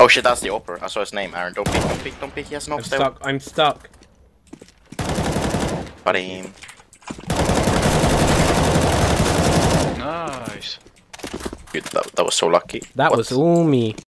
Oh shit, that's the Opera. I saw his name, Aaron. Don't peek, don't peek, don't peek. He has no I'm still. stuck. I'm stuck. Buddy. Nice. Dude, that was so lucky. That What? was all me.